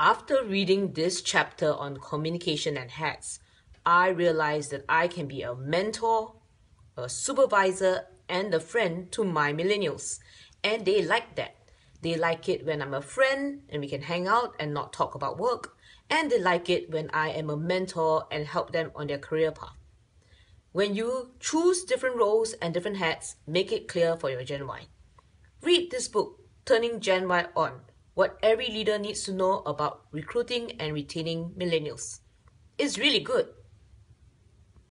After reading this chapter on communication and hats, I realized that I can be a mentor, a supervisor, and a friend to my millennials. And they like that. They like it when I'm a friend and we can hang out and not talk about work. And they like it when I am a mentor and help them on their career path. When you choose different roles and different hats, make it clear for your Gen Y. Read this book, Turning Gen Y On, what every leader needs to know about recruiting and retaining millennials. It's really good.